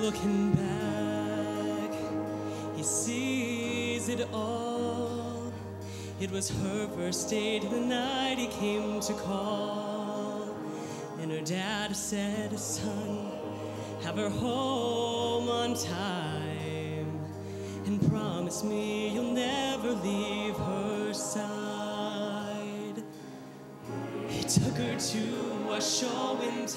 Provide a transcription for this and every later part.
Looking back, he sees it all. It was her first date the night he came to call. And her dad said, son, have her home on time, and promise me you'll never leave her side. He took her to a show in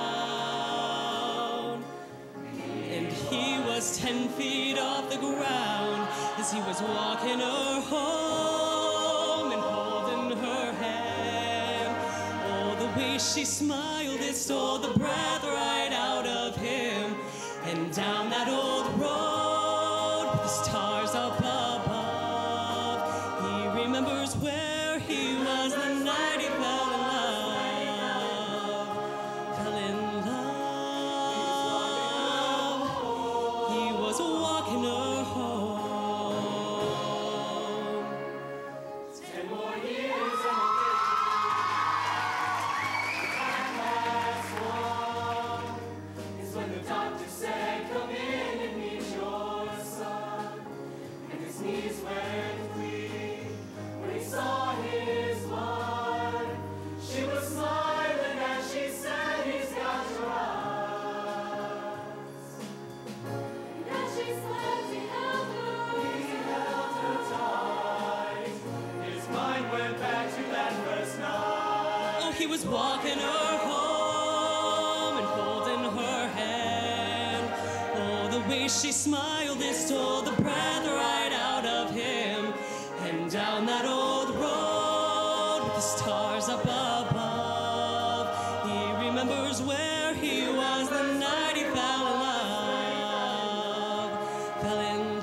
town, and he was 10 feet off the ground as he was walking her home and holding her hand. Oh, the way she smiled, it stole the breath right out of him. And down that old road with the stars up above, he remembers where he was the night he fell in love. Fell in love. He was walking her home. 10 more years and the time has won. It's when the doctor said, come in and meet your son. And his knees went weak when he saw his wife. She was smiling as she said, he's got your eyes. As she slept, he held her. He held her tight. His mind went back to that first night. Oh, he was walking her home and holding her hand. Oh, the way she smiled, it stole the breath right out of him. And down that old road with the stars up above, he remembers where he was the night he fell in love. Fell in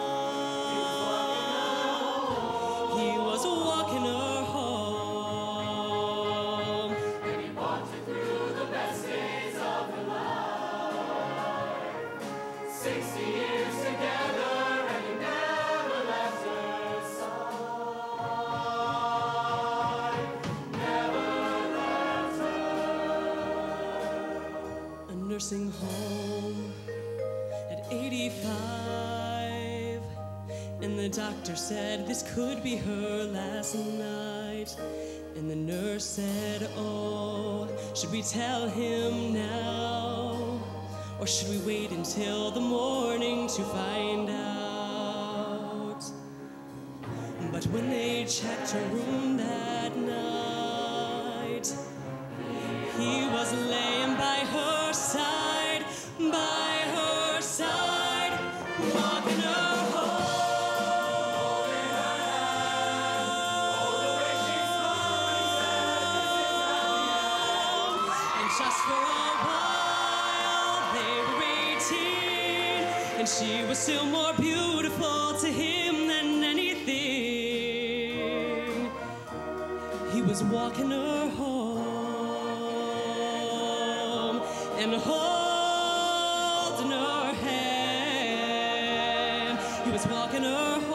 love. He was walking her home. And he walked her through the best days of her life. 60 years together, and he never left her side. Never left her. A nursing home at 85, and the doctor said this could be her last night. And the nurse said, oh, should we tell him now, or should we wait until the morning to find out? But when they checked her room that night, he was laying by her side, walking her home. And just for a while, they were 18, and she was still more beautiful to him than anything. He was walking her home and holding her hand. He was walking her home.